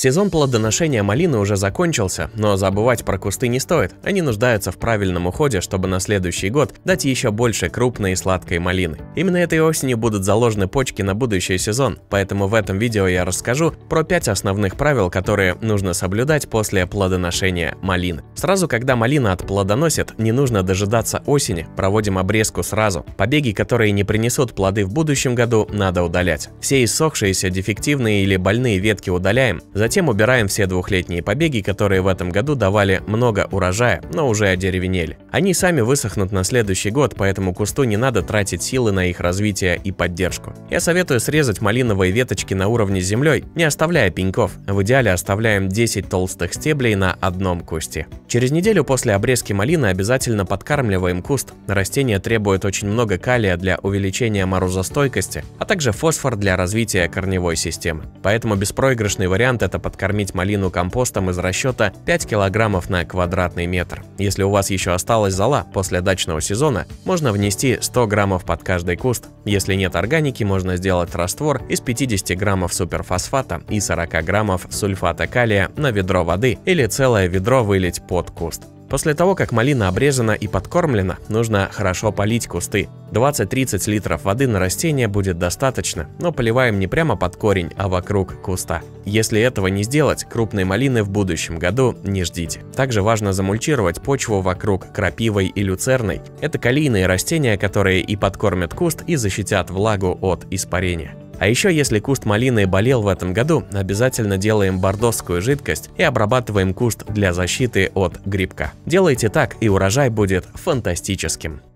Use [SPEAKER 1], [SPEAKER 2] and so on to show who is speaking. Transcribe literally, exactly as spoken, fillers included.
[SPEAKER 1] Сезон плодоношения малины уже закончился, но забывать про кусты не стоит. Они нуждаются в правильном уходе, чтобы на следующий год дать еще больше крупной и сладкой малины. Именно этой осенью будут заложены почки на будущий сезон, поэтому в этом видео я расскажу про пять основных правил, которые нужно соблюдать после плодоношения малины. Сразу, когда малина отплодоносит, не нужно дожидаться осени, проводим обрезку сразу. Побеги, которые не принесут плоды в будущем году, надо удалять. Все иссохшиеся, дефективные или больные ветки удаляем. Затем убираем все двухлетние побеги, которые в этом году давали много урожая, но уже одеревенели. Они сами высохнут на следующий год, поэтому кусту не надо тратить силы на их развитие и поддержку. Я советую срезать малиновые веточки на уровне с землей, не оставляя пеньков. В идеале оставляем десять толстых стеблей на одном кусте. Через неделю после обрезки малины обязательно подкармливаем куст. Растение требует очень много калия для увеличения морозостойкости, а также фосфор для развития корневой системы. Поэтому беспроигрышный вариант – это подкормить малину компостом из расчета пять килограммов на квадратный метр. Если у вас еще осталась зола после дачного сезона, можно внести сто граммов под каждый куст. Если нет органики, можно сделать раствор из пятидесяти граммов суперфосфата и сорока граммов сульфата калия на ведро воды или целое ведро вылить под куст. После того, как малина обрезана и подкормлена, нужно хорошо полить кусты. двадцать-тридцать литров воды на растение будет достаточно, но поливаем не прямо под корень, а вокруг куста. Если этого не сделать, крупной малины в будущем году не ждите. Также важно замульчировать почву вокруг крапивой и люцерной. Это калийные растения, которые и подкормят куст, и защитят влагу от испарения. А еще, если куст малины болел в этом году, обязательно делаем бордоскую жидкость и обрабатываем куст для защиты от грибка. Делайте так, и урожай будет фантастическим.